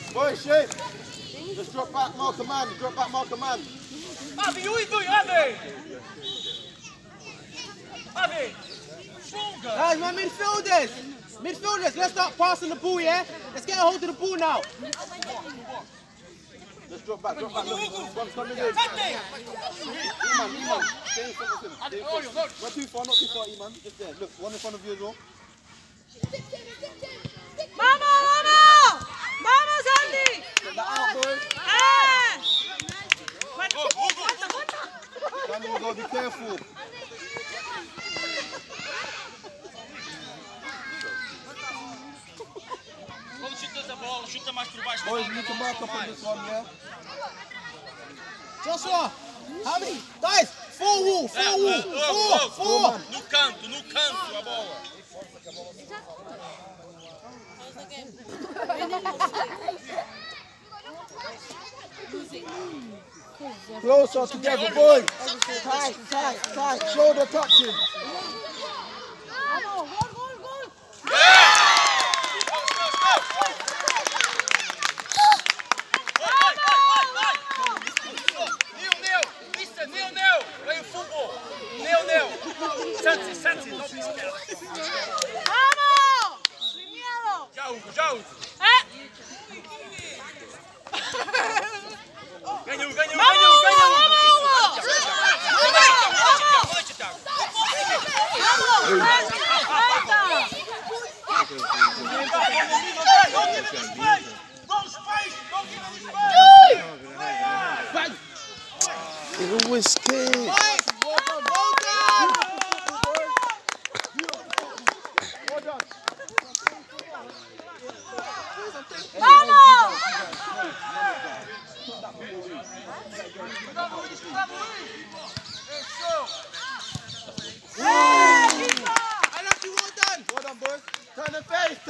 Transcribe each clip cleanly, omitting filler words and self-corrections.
Boy, shape. Just drop back, mark a man. Drop back, mark a man. Avi, you do it, Avi! Avi! Stronger! Guys, my midfielders! Midfielders, let's start passing the ball, yeah? Let's get a hold of the ball now. Just drop back, Look, one's coming in. Iman. Stay in front of him. Stay in front. Not too far, Iman. Just there. Look, one in front of you as well. Vamos, Andy! Get that out, boys. Danny, you gotta be careful. Quando chuta a bola, chuta mais por baixo. Boys, you need to mark up on this one, yeah? Joshua, how many? Guys, four. No canto, a bola. Closer together, boys. Tight. Shoulder touching. Neo, vem o futebol. Neo. Sente, não se espera. Vamos! Sin miedo. Já Hugo. Ganha um. Vamos! It always stays. Well done, boys. Turn the face.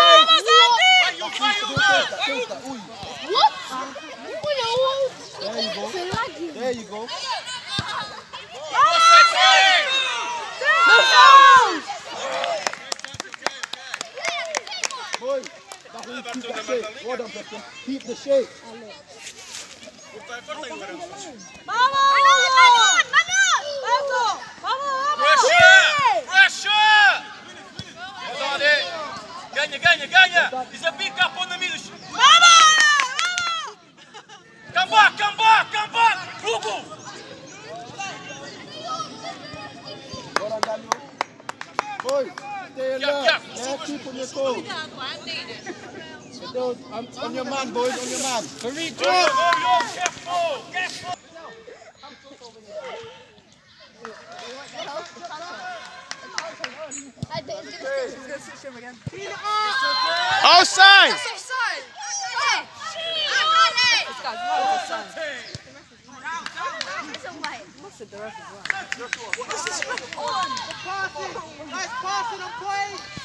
What? There you go. Boys, keep that shape. Well done, Preston. Keep the shape. Pressure! Ganha! Desabica, põe na milha. Come back! Hugo! Well done, Daniel. Boys, stay alert. Yeah, keep on your toes. On your man, boys, on your man. Yo, careful! Outside! Nice passing on point.